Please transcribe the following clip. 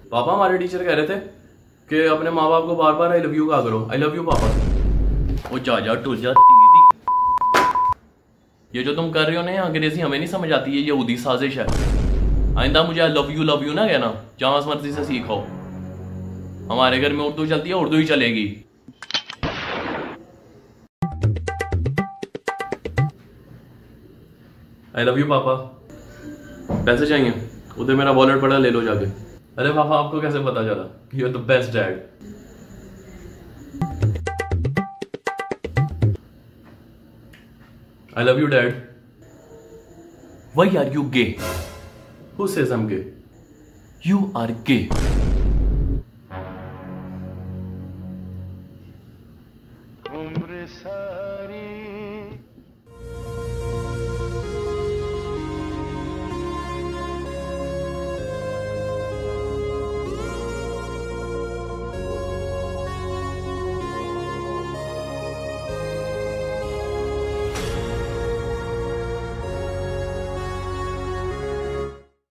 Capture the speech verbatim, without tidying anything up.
पापा हमारे टीचर कह रहे थे कि अपने माँ बाप को बार बार आई लव यू कहा करो। आई लव यू पापा। वो जा जा टुल जा दीदी। ये जो तुम कर रहे हो ना अंग्रेजी हमें नहीं समझ आती, ये यहूदी साजिश है। आइंदा मुझे I love you love you ना कहना, जहां मर्जी से सीखो। हमारे घर में उर्दू चलती है, उर्दू ही चलेगी। आई लव यू पापा। पैसे चाहिए? उधर मेरा वॉलेट पड़ा, ले लो जाके। अरे पापा आपको कैसे पता चला? You are the best dad. I love you dad. Why are you gay? Who says I am gay? You are gay.